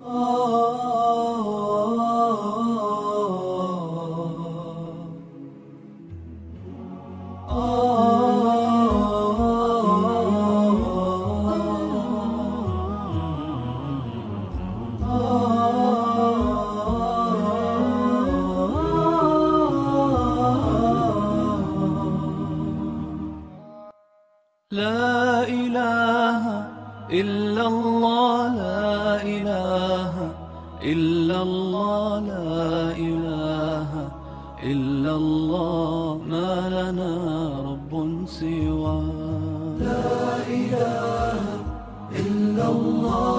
لا إله إلا الله، لا إله إلا الله، لا إله إلا الله، ما لنا رب سواه. لا إله إلا الله.